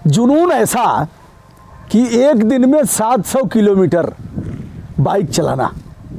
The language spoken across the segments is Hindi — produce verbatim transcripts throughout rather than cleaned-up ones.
जुनून ऐसा कि एक दिन में सात सौ किलोमीटर बाइक चलाना,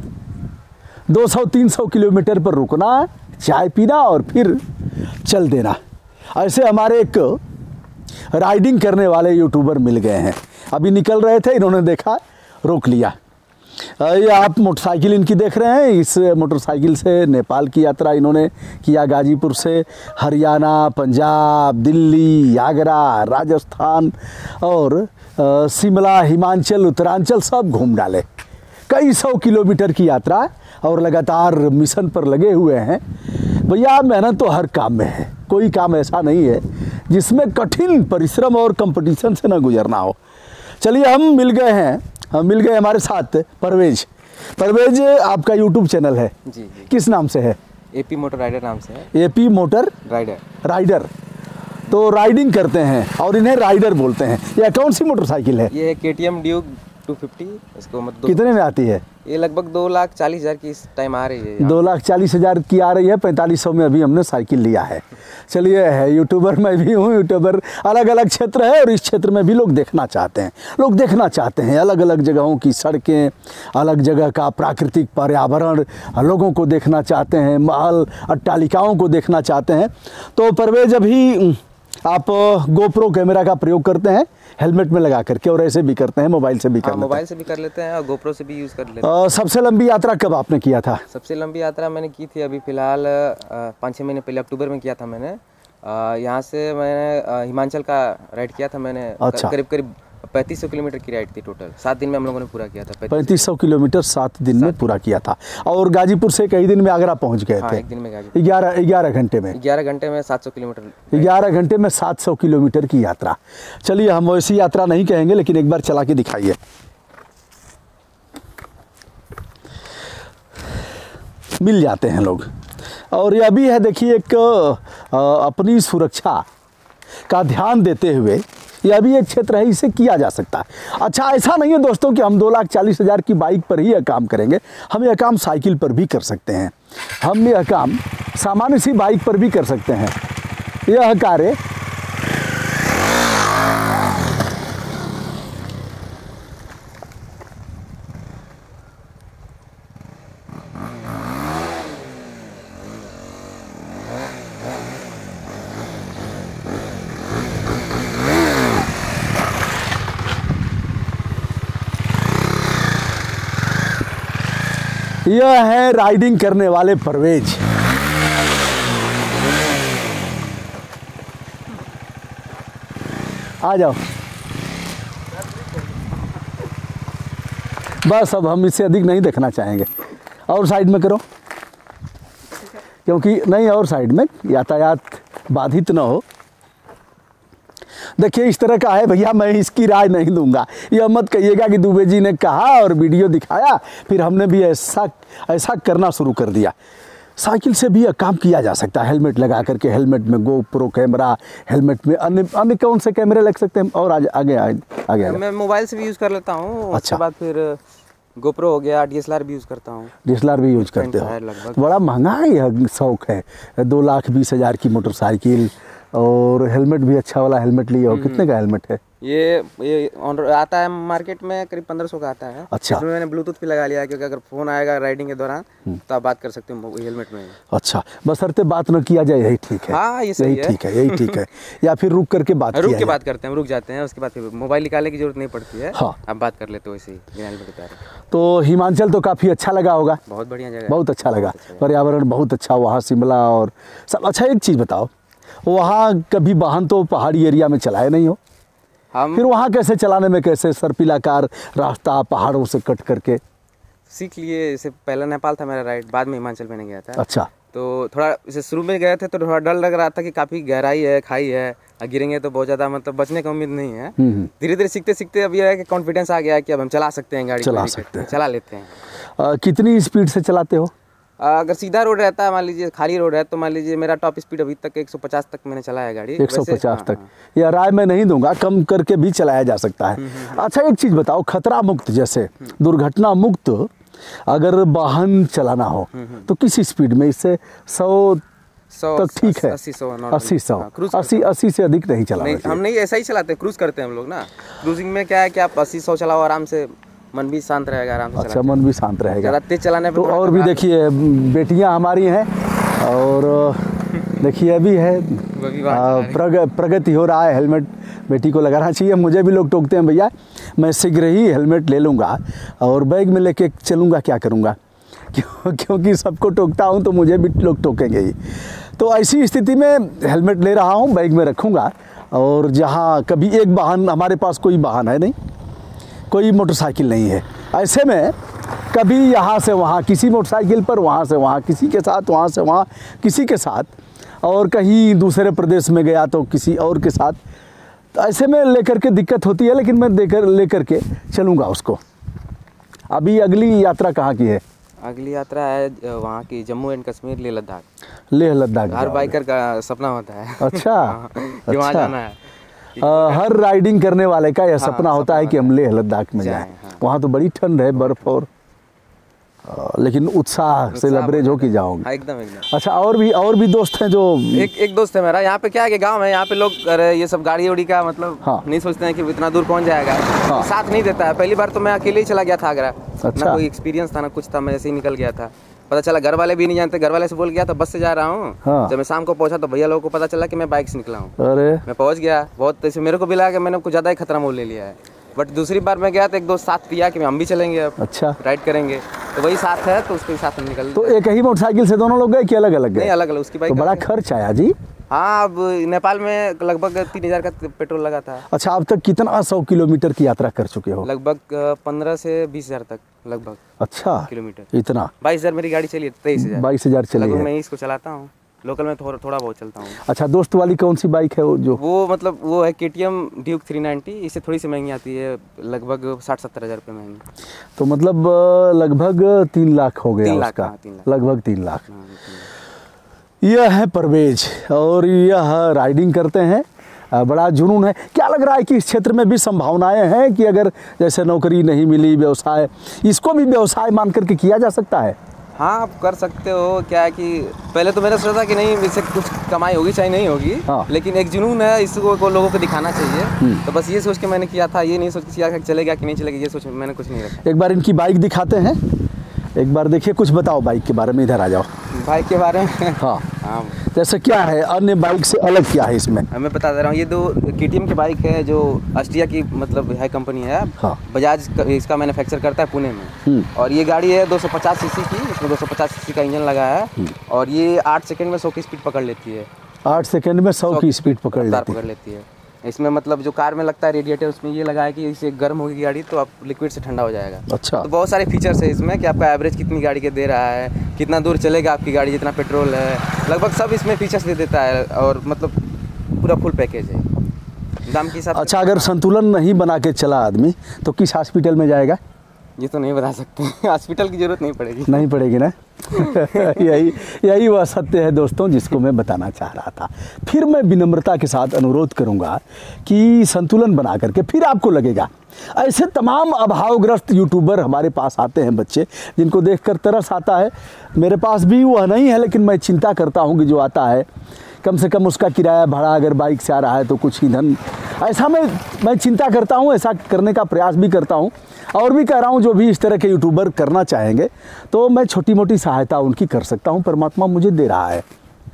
दो सौ तीन सौ किलोमीटर पर रुकना, चाय पीना और फिर चल देना। ऐसे हमारे एक राइडिंग करने वाले यूट्यूबर मिल गए हैं। अभी निकल रहे थे, इन्होंने देखा, रोक लिया। ये आप मोटरसाइकिल इनकी देख रहे हैं। इस मोटरसाइकिल से नेपाल की यात्रा इन्होंने किया। गाजीपुर से हरियाणा, पंजाब, दिल्ली, आगरा, राजस्थान और शिमला, हिमाचल, उत्तरांचल सब घूम डाले। कई सौ किलोमीटर की यात्रा और लगातार मिशन पर लगे हुए हैं। भैया मेहनत तो हर काम में है, कोई काम ऐसा नहीं है जिसमें कठिन परिश्रम और कंपटीशन से ना गुजरना हो। चलिए हम मिल गए हैं, हम मिल गए हमारे साथ परवेज। परवेज आपका यूट्यूब चैनल है जी, जी। किस नाम से है? एपी मोटर राइडर नाम से है। एपी मोटर राइडर राइडर तो राइडिंग करते हैं और इन्हें राइडर बोलते हैं। यह कौन सी मोटरसाइकिल है? ये K T M Duke two fifty. इसको मतलब कितने में आती है? ये लगभग दो लाख चालीस हज़ार की इस टाइम आ रही है। दो लाख चालीस हज़ार की आ रही है। पैंतालीस सौ में अभी हमने साइकिल लिया है। चलिए है यूट्यूबर मैं भी हूँ। यूट्यूबर अलग अलग क्षेत्र है और इस क्षेत्र में भी लोग देखना चाहते हैं। लोग देखना चाहते हैं अलग अलग जगहों की सड़कें, अलग जगह का प्राकृतिक पर्यावरण लोगों को देखना चाहते हैं, महल अट्टालिकाओं को देखना चाहते हैं। तो परवेज अभी आप गोप्रो कैमरा का प्रयोग करते हैं हेलमेट में लगा करके, और ऐसे भी करते हैं, मोबाइल से भी कर लेते हैं। मोबाइल से भी कर लेते हैं और गोप्रो से भी यूज़ कर लेते हैं। सबसे लंबी यात्रा कब आपने किया था? सबसे लंबी यात्रा मैंने की थी अभी फिलहाल पाँच छः महीने पहले अक्टूबर में किया था मैंने। यहाँ से मैंने हिमाचल का राइड किया था मैंने। अच्छा। करीब करीब पैंतीस सौ किलोमीटर की राइड थी टोटल। सात दिन में हम लोगों ने पूरा किया था। पैंतीस सौ किलोमीटर सात दिन में पूरा किया था। और गाजीपुर से कई दिन में आगरा पहुंच गए हाँ, थे? एक दिन में गाजीपुर। ग्यारह ग्यारह घंटे में ग्यारह घंटे में सात सौ किलोमीटर ग्यारह घंटे में सात सौ किलोमीटर की यात्रा। चलिए हम वैसी यात्रा नहीं कहेंगे, लेकिन एक बार चला के दिखाइए। मिल जाते हैं लोग। और यह भी है, देखिए, एक अपनी सुरक्षा का ध्यान देते हुए यह भी एक क्षेत्र है, इसे किया जा सकता है। अच्छा, ऐसा नहीं है दोस्तों कि हम दो लाख चालीस हज़ार की बाइक पर ही यह काम करेंगे। हम यह काम साइकिल पर भी कर सकते हैं। हम यह काम सामान्य सी बाइक पर भी कर सकते हैं। यह कार्य यह है राइडिंग करने वाले परवेज। आ जाओ। बस अब हम इससे अधिक नहीं देखना चाहेंगे। और साइड में करो, क्योंकि नहीं, और साइड में यातायात बाधित न हो। देखिए इस तरह का है भैया, मैं इसकी राय नहीं दूंगा। यह मत कहिएगा कि दुबे जी ने कहा और वीडियो दिखाया फिर हमने भी ऐसा ऐसा करना शुरू कर दिया। साइकिल से भी यह काम किया जा सकता है। हेलमेट लगा करके, हेलमेट में गोप्रो कैमरा, हेलमेट में अन्य अन्य कौन से कैमरे लग सकते हैं? और आगे आगे आगे, आगे। मैं मोबाइल से भी यूज़ कर लेता हूँ। अच्छा। उसके बाद फिर गोप्रो हो गया, डी एस एल आर भी यूज़ करता हूँ। डी एस एल आर भी यूज करते हो? बड़ा महंगा है यह शौक है। दो लाख बीस हज़ार की मोटरसाइकिल और हेलमेट भी अच्छा वाला हेलमेट लिए हो। कितने का हेलमेट है ये? ये आता है मार्केट में करीब पंद्रह सौ का आता है। अच्छा। इसमें मैंने ब्लूटूथ भी लगा लिया है, क्योंकि अगर फोन आएगा राइडिंग के दौरान तो आप बात कर सकते हो हेलमेट में। अच्छा, बशर्ते बात न किया जाए, यही ठीक है। हाँ, ये सही यही है। ठीक है, यही ठीक है। या फिर रुक करके बात रुक के बात करते हैं, रुक जाते हैं, उसके बाद फिर मोबाइल निकालने की जरूरत नहीं पड़ती है। हाँ, आप बात कर लेते हो वैसे ही बिना हेलमेट उतारे। तो हिमाचल तो काफ़ी अच्छा लगा होगा? बहुत बढ़िया जगह, बहुत अच्छा लगा। पर्यावरण बहुत अच्छा वहाँ, शिमला और सब। अच्छा, एक चीज़ बताओ, वहाँ कभी वाहन तो पहाड़ी एरिया में चलाए नहीं हो? हम फिर वहाँ कैसे चलाने में, कैसे सर्पिलाकार रास्ता पहाड़ों से कट करके सीख लिए? इससे पहले नेपाल था मेरा राइड, बाद में हिमाचल मैंने गया था। अच्छा। तो थोड़ा इसे शुरू में गए थे तो थोड़ा डर लग रहा था कि काफ़ी गहराई है, खाई है, गिरेंगे तो बहुत ज़्यादा मतलब बचने की उम्मीद नहीं है। धीरे धीरे सीखते सीखते अब यह है कि कॉन्फिडेंस आ गया है कि अब हम चला सकते हैं गाड़ी, चला सकते हैं, चला लेते हैं। आ, कितनी स्पीड से चलाते हो? अगर सीधा रोड रहता है, मान लीजिए खाली रोड है, तो मान लीजिए मेरा टॉप स्पीड अभी तक एक सौ पचास तक मैंने चलाया गाड़ी। एक सौ पचास तक? यह राय मैं नहीं दूंगा, कम करके भी चलाया जा सकता है। अच्छा, एक चीज़ बताओ, खतरा मुक्त, जैसे दुर्घटना मुक्त अगर वाहन चलाना हो तो किस स्पीड में? इससे सौ तो ठीक है, अस्सी सौ अस्सी सौ अस्सी अस्सी से अधिक नहीं चला। नहीं, हम नहीं ऐसा ही चलाते, क्रूज करते हैं हम लोग ना। क्रूजिंग में क्या है कि आप अस्सी सौ चलाओ आराम से, मन भी शांत रहेगा, आराम से। अच्छा, मन भी शांत रहेगा। ज़्यादा तेज चलाने पे तो और भी देखिए बेटियां हमारी हैं और देखिए अभी है प्रग, प्रगति हो रहा है। हेलमेट बेटी को लगाना चाहिए। मुझे भी लोग टोकते हैं भैया, मैं शीघ्र ही हेलमेट ले लूँगा और बैग में लेके चलूँगा, क्या करूँगा क्यों क्योंकि सबको टोकता हूँ तो मुझे भी लोग टोकेंगे ही। तो ऐसी स्थिति में हेलमेट ले रहा हूँ, बैग में रखूँगा। और जहाँ कभी एक वाहन, हमारे पास कोई वाहन है नहीं, कोई मोटरसाइकिल नहीं है, ऐसे में कभी यहाँ से वहाँ किसी मोटरसाइकिल पर, वहाँ से वहाँ किसी के साथ, वहाँ से वहाँ किसी के साथ, और कहीं दूसरे प्रदेश में गया तो किसी और के साथ। तो ऐसे में लेकर के दिक्कत होती है, लेकिन मैं देकर लेकर के चलूँगा उसको। अभी अगली यात्रा कहाँ की है? अगली यात्रा है वहाँ की जम्मू एंड कश्मीर, लेह लद्दाख। लेह लद्दाख हर बाइकर का सपना होता है। अच्छा, कि वहाँ जाना है। आ, हर राइडिंग करने वाले का यह सपना हाँ, होता है कि हम लेह लद्दाख में जाएं। हाँ। वहाँ तो बड़ी ठंड है, बर्फ, और आ, लेकिन उत्साह से लबरेज हो के जाओगे। एकदम एकदम। अच्छा, और भी और भी दोस्त हैं जो एक एक दोस्त है मेरा। यहाँ पे क्या है कि गांव है, यहाँ पे लोग अरे ये सब गाड़ी उड़ी का मतलब हाँ। नहीं सोचते हैं कि इतना दूर कौन जाएगा। हाँ। साथ नहीं देता है। पहली बार तो मैं अकेले ही चला गया था आगरा। अच्छा। ना कोई एक्सपीरियंस था ना कुछ था, मैं ऐसे ही निकल गया था। पता चला घर वाले भी नहीं जानते, घर वाले से बोल गया तो बस से जा रहा हूँ। हाँ। जब मैं शाम को पहुंचा तो भैया लोगों को पता चला कि मैं बाइक से निकला हूँ। अरे मैं पहुंच गया, बहुत ऐसे मेरे को भी लगा कि मैंने कुछ ज़्यादा ही खतरा मोल ले लिया है। बट दूसरी बार मैं गया तो एक दोस्त साथ दिया कि हम भी चलेंगे, अब अच्छा राइड करेंगे। तो वही साथ है तो उसके साथ हम निकल। तो एक ही मोटरसाइकिल से दोनों लोग गए कि अलग अलग गए? नहीं, अलग अलग। उसकी बाइक तो बड़ा खर्च आया जी। हाँ, अब नेपाल में लगभग तीन हजार का पेट्रोल लगा था। अच्छा, अब तक कितना सौ किलोमीटर की यात्रा कर चुके हो? लगभग पंद्रह से बीस हजार तक लगभग। अच्छा, किलोमीटर इतना? बाईस हजार मेरी गाड़ी चली है, तेईस हजार बाईस हजार चली है। मैं इसको चलाता हूँ, लोकल में थोड़ा थोड़ा बहुत चलता हूँ। अच्छा, दोस्त वाली कौन सी बाइक है वो? जो वो मतलब वो है K T M Duke three ninety. इससे थोड़ी सी महंगी आती है, लगभग साठ सत्तर हजार रुपये महंगी। तो मतलब लगभग तीन लाख हो गया उसका। हाँ, तीन लाख। लगभग तीन लाख। यह है परवेज और यह राइडिंग करते हैं, बड़ा जुनून है। क्या लग रहा है कि इस क्षेत्र में भी संभावनाएं हैं कि अगर जैसे नौकरी नहीं मिली, व्यवसाय, इसको भी व्यवसाय मान करके किया जा सकता है? हाँ, आप कर सकते हो। क्या है कि पहले तो मैंने सोचा कि नहीं इससे कुछ कमाई होगी चाहे नहीं होगी। हाँ। लेकिन एक जुनून है, इसको को लोगों को दिखाना चाहिए। तो बस ये सोच के मैंने किया था, ये नहीं सोच के किया कि चलेगा कि नहीं चलेगा, ये सोच मैंने कुछ नहीं रखा। एक बार इनकी बाइक दिखाते हैं, एक बार देखिए, कुछ बताओ बाइक के बारे में। इधर आ जाओ। बाइक के बारे में हाँ हाँ जैसे क्या है अन्य बाइक से अलग क्या है इसमें? मैं बता दे रहा हूँ। ये दो के टी एम की बाइक है जो अस्टिया की मतलब है कंपनी है। हाँ। बजाज इसका मैन्युफैक्चर करता है पुणे में। और ये गाड़ी है दो सौ पचास सीसी की, इसमें दो सौ पचास सीसी का इंजन लगा है। और ये आठ सेकंड में सौ की स्पीड पकड़ लेती है। आठ सेकंड में सौ की स्पीड पकड़ लेती पकड़ लेती है। इसमें मतलब जो कार में लगता है रेडिएटर, उसमें ये लगा है कि इसे गर्म होगी गाड़ी तो आप लिक्विड से ठंडा हो जाएगा। अच्छा। तो बहुत सारे फीचर्स है इसमें कि आपका एवरेज कितनी गाड़ी के दे रहा है, कितना दूर चलेगा आपकी गाड़ी, जितना पेट्रोल है, लगभग सब इसमें फीचर्स दे देता है। और मतलब पूरा फुल पैकेज है दाम के हिसाब से। अच्छा, अगर संतुलन नहीं बना के चला आदमी तो किस हॉस्पिटल में जाएगा? ये तो नहीं बता सकते। हॉस्पिटल की जरूरत नहीं पड़ेगी। नहीं पड़ेगी ना। यही यही वह सत्य है दोस्तों जिसको मैं बताना चाह रहा था। फिर मैं विनम्रता के साथ अनुरोध करूंगा कि संतुलन बना करके, फिर आपको लगेगा ऐसे तमाम अभावग्रस्त यूट्यूबर हमारे पास आते हैं, बच्चे जिनको देखकर तरस आता है। मेरे पास भी वह नहीं है, लेकिन मैं चिंता करता हूँ कि जो आता है कम से कम उसका किराया भाड़ा अगर बाइक से आ रहा है तो कुछ ईंधन, ऐसा मैं मैं चिंता करता हूँ, ऐसा करने का प्रयास भी करता हूँ। और भी कह रहा हूँ जो भी इस तरह के यूट्यूबर करना चाहेंगे तो मैं छोटी मोटी सहायता उनकी कर सकता हूँ, परमात्मा मुझे दे रहा है।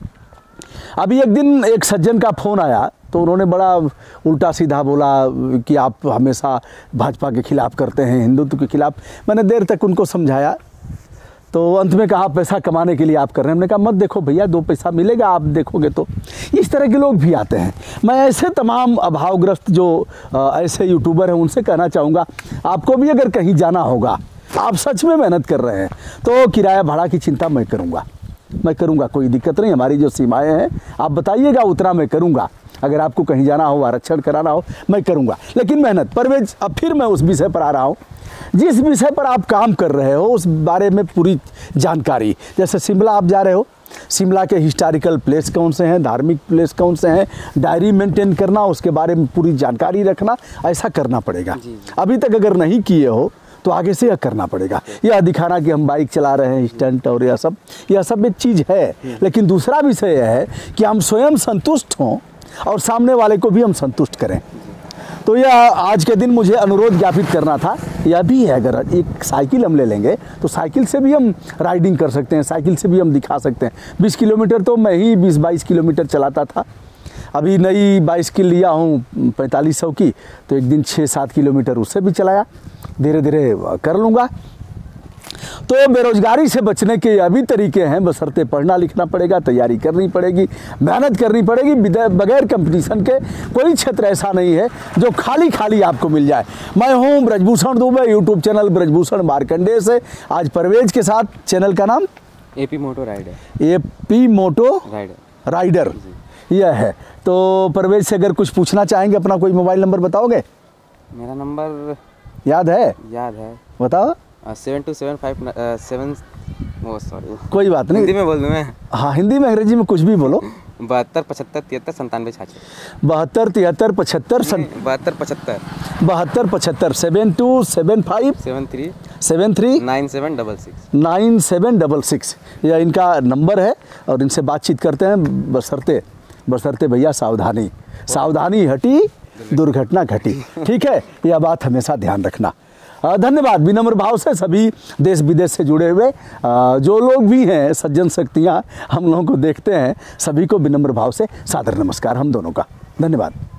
अभी एक दिन एक सज्जन का फ़ोन आया तो उन्होंने बड़ा उल्टा सीधा बोला कि आप हमेशा भाजपा के खिलाफ़ करते हैं, हिंदुत्व के खिलाफ़। मैंने देर तक उनको समझाया तो अंत में कहा पैसा कमाने के लिए आप कर रहे हैं। हमने कहा मत देखो भैया, दो पैसा मिलेगा, आप देखोगे तो। इस तरह के लोग भी आते हैं। मैं ऐसे तमाम अभावग्रस्त जो ऐसे यूट्यूबर हैं उनसे कहना चाहूँगा, आपको भी अगर कहीं जाना होगा, आप सच में मेहनत कर रहे हैं तो किराया भाड़ा की चिंता मैं करूँगा, मैं करूँगा, कोई दिक्कत नहीं। हमारी जो सीमाएँ हैं आप बताइएगा, उतना मैं करूँगा। अगर आपको कहीं जाना हो, आरक्षण कराना हो, मैं करूँगा, लेकिन मेहनत। परवेज, अब फिर मैं उस विषय पर आ रहा हूँ जिस विषय पर आप काम कर रहे हो, उस बारे में पूरी जानकारी। जैसे शिमला आप जा रहे हो, शिमला के हिस्टोरिकल प्लेस कौन से हैं, धार्मिक प्लेस कौन से हैं, डायरी मेंटेन करना, उसके बारे में पूरी जानकारी रखना, ऐसा करना पड़ेगा। अभी तक अगर नहीं किए हो तो आगे से यह करना पड़ेगा। यह दिखाना कि हम बाइक चला रहे हैं, स्टंट और यह सब यह सब एक चीज़ है, लेकिन दूसरा विषय यह है कि हम स्वयं संतुष्ट हों और सामने वाले को भी हम संतुष्ट करें। तो यह आज के दिन मुझे अनुरोध ज्ञापित करना था। यह भी है, अगर एक साइकिल हम ले लेंगे तो साइकिल से भी हम राइडिंग कर सकते हैं, साइकिल से भी हम दिखा सकते हैं। बीस किलोमीटर तो मैं ही बीस बाईस किलोमीटर चलाता था, अभी नई बाइसिकल लिया हूँ पैंतालीस सौ की, तो एक दिन छः सात किलोमीटर उससे भी चलाया, धीरे धीरे कर लूँगा। तो बेरोजगारी से बचने के यह भी तरीके हैं, बशर्ते पढ़ना लिखना पड़ेगा, तैयारी करनी पड़ेगी, मेहनत करनी पड़ेगी। बगैर कंपटीशन के कोई क्षेत्र ऐसा नहीं है जो खाली खाली आपको मिल जाए। मैं हूं ब्रजभूषण दुबे, यूट्यूब चैनल ब्रजभूषण मार्कंडेय से। आज परवेज के साथ, चैनल का नाम AP moto rider. AP moto rider rider यह है। तो परवेज से अगर कुछ पूछना चाहेंगे, अपना कोई मोबाइल नंबर बताओगे? मेरा नंबर याद है याद है बताओ। Seven two seven five seven वो सॉरी कोई बात नहीं, हिंदी में बोल दूँ मैं? हाँ, हिंदी में अंग्रेजी में कुछ भी बोलो। बहत्तर पचहत्तर तिहत्तर संतानवे छाछठ। बहत्तर तिहत्तर पचहत्तर बहत्तर पचहत्तर बहत्तर पचहत्तर seven two seven five seven three seven three nine seven double six nine seven double six यह इनका नंबर है और इनसे बातचीत करते हैं। बशर्ते बशर्ते भैया सावधानी सावधानी हटी दुर्घटना घटी। ठीक है, यह बात हमेशा ध्यान रखना। धन्यवाद। विनम्र भाव से सभी देश विदेश से जुड़े हुए जो लोग भी हैं, सज्जन शक्तियाँ हम लोगों को देखते हैं, सभी को विनम्र भाव से सादर नमस्कार हम दोनों का। धन्यवाद।